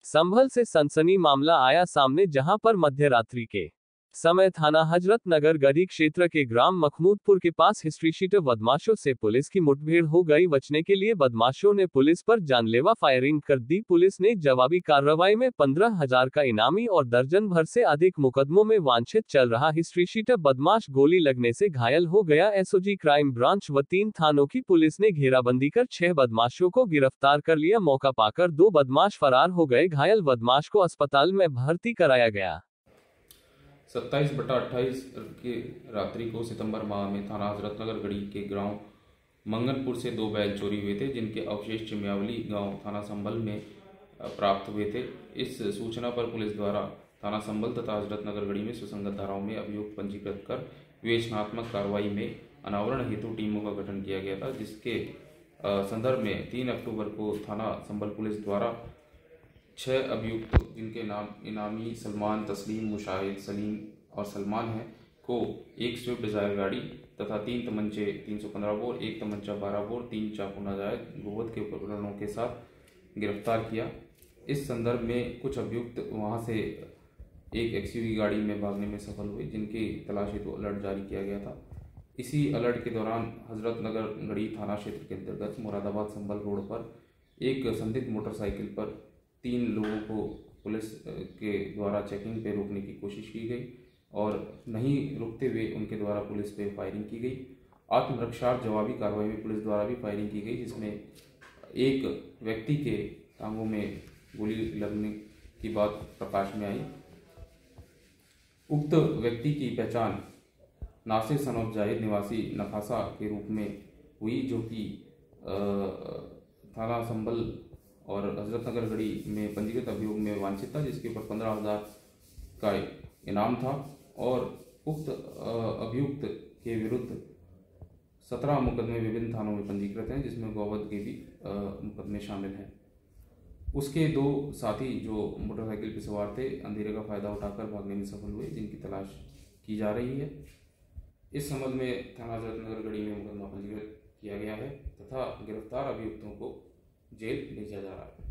संभल से सनसनी मामला आया सामने, जहां पर मध्य रात्रि के समय थाना हजरत नगर गढ़ी क्षेत्र के ग्राम मखमूदपुर के पास हिस्ट्री शीटर बदमाशों से पुलिस की मुठभेड़ हो गई। बचने के लिए बदमाशों ने पुलिस पर जानलेवा फायरिंग कर दी। पुलिस ने जवाबी कार्रवाई में 15,000 का इनामी और दर्जन भर से अधिक मुकदमों में वांछित चल रहा हिस्ट्री शीटर बदमाश गोली लगने से घायल हो गया। एसओजी क्राइम ब्रांच व 3 थानों की पुलिस ने घेराबंदी कर 6 बदमाशों को गिरफ्तार कर लिया। मौका पाकर 2 बदमाश फरार हो गए। घायल बदमाश को अस्पताल में भर्ती कराया गया। 27/28 की रात्रि को सितंबर माह में थाना हजरतनगर गढ़ी के गांव मंगनपुर से 2 बैल चोरी हुए थे, जिनके अवशेष चिमियावली गांव थाना संभल में प्राप्त हुए थे। इस सूचना पर पुलिस द्वारा थाना संभल तथा हजरतनगर गढ़ी में सुसंगत धाराओं में अभियोग पंजीकृत कर विवेचनात्मक कार्रवाई में अनावरण हेतु टीमों का गठन किया गया था, जिसके संदर्भ में 3 अक्टूबर को थाना संभल पुलिस द्वारा 6 अभियुक्त, जिनके नाम इनामी सलमान, तस्लीम, मुशाहिद, सलीम और सलमान हैं, को एक स्विफ्ट डिजायर गाड़ी तथा 3 तमंचे 315 बोर, 1 तमंचा 12 बोर, 3 चाकू नाजायज गोवध के उपकरणों के साथ गिरफ्तार किया। इस संदर्भ में कुछ अभियुक्त वहां से एक एक्सयूवी गाड़ी में भागने में सफल हुए, जिनकी तलाश हेतु अलर्ट जारी किया गया था। इसी अलर्ट के दौरान हजरतनगर गढ़ी थाना क्षेत्र के अंतर्गत मुरादाबाद संभल रोड पर एक संदिग्ध मोटरसाइकिल पर 3 लोगों को पुलिस के द्वारा चेकिंग पे रोकने की कोशिश की गई और नहीं रुकते हुए उनके द्वारा पुलिस पे फायरिंग की गई। आत्मरक्षार्थ जवाबी कार्रवाई में पुलिस द्वारा भी फायरिंग की गई, जिसमें एक व्यक्ति के टांगों में गोली लगने की बात प्रकाश में आई। उक्त व्यक्ति की पहचान नासिर सनोफ जाहिद निवासी नखासा के रूप में हुई, जो कि थाना संभल और हजरतनगर गढ़ी में पंजीकृत अभियोग में वांछित था, जिसके ऊपर 15,000 का इनाम था और उक्त अभियुक्त के विरुद्ध 17 मुकदमे विभिन्न थानों में पंजीकृत हैं, जिसमें गोवध के भी मुकदमे शामिल हैं। उसके 2 साथी जो मोटरसाइकिल पर सवार थे, अंधेरे का फायदा उठाकर भागने में सफल हुए, जिनकी तलाश की जा रही है। इस संबंध में थाना हजरतनगर गढ़ी में मुकदमा पंजीकृत किया गया है तथा गिरफ्तार अभियुक्तों को जेल भेजा जा रहा है।